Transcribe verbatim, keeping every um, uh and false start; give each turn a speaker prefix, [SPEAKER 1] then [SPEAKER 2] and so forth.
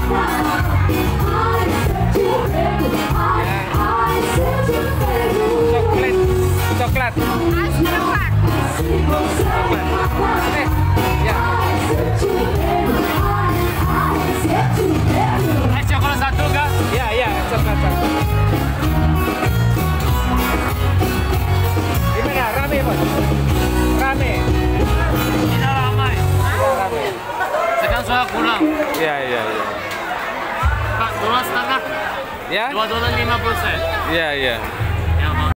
[SPEAKER 1] Coklat. Coklat. Eh, ya.
[SPEAKER 2] Es coklat satu kah?
[SPEAKER 1] Ya, ya, coklat satu. Gimana? Rame, Bos? Rame.
[SPEAKER 2] Tidak ramai.
[SPEAKER 1] Ya, rame.
[SPEAKER 2] Sekarang sudah kurang.
[SPEAKER 1] Ya, ya, ya.
[SPEAKER 2] Pak, dolar setengah.
[SPEAKER 1] Ya?
[SPEAKER 2] Dua dolar lima puluh sen.
[SPEAKER 1] Ya, ya.